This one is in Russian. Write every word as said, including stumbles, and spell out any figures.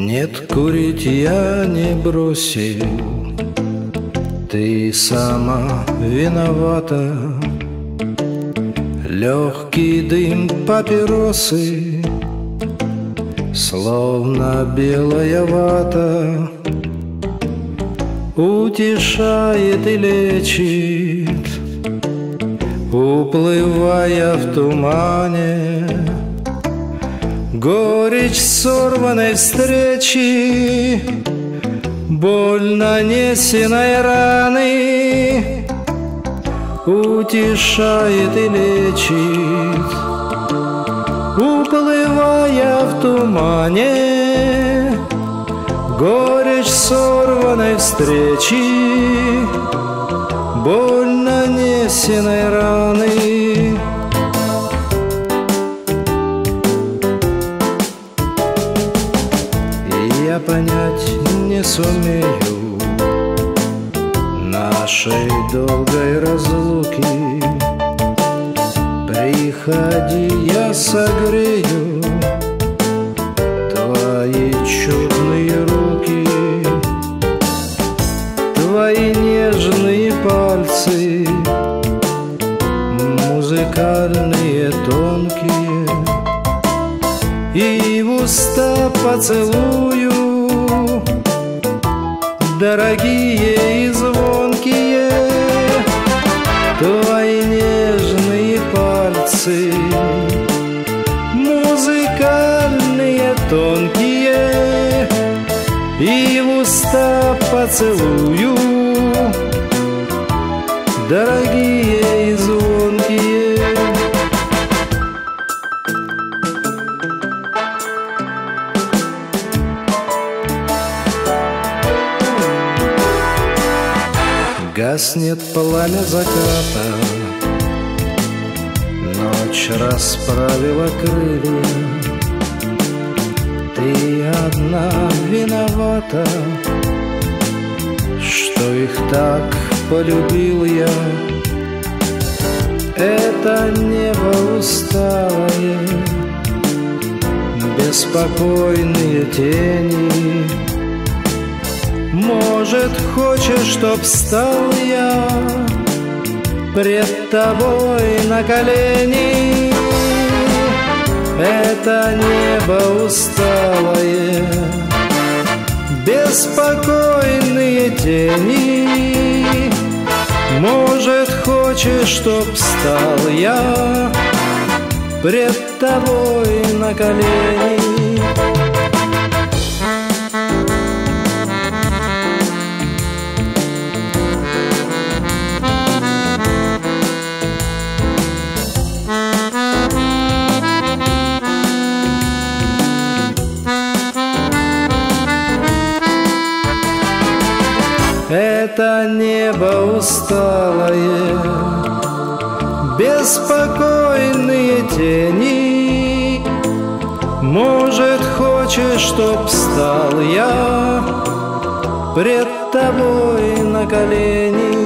Нет, курить я не бросил, ты сама виновата. Легкий дым папиросы, словно белая вата, утешает и лечит, уплывая в тумане. Горечь сорванной встречи, боль нанесенной раны, утешает и лечит, уплывая в тумане. Горечь сорванной встречи, боль нанесенной раны. Я понять не сумею нашей долгой разлуки. Приходи, я согрею твои чудные руки, твои нежные пальцы, музыкальные, тонкие, и в уста поцелую, дорогие и звонкие. Твои нежные пальцы, музыкальные, тонкие, и в уста поцелую, дорогие и звонкие. Гаснет пламя заката, ночь расправила крылья. Ты одна виновата, что их так полюбил я. Это небо усталое, беспокойные тени. Может, хочешь, чтоб стал я пред тобой на колени? Это небо усталое, беспокойные тени. Может, хочешь, чтоб стал я пред тобой на колени? Это небо усталое, беспокойные тени. Может, хочешь, чтоб стал я пред тобой на колени?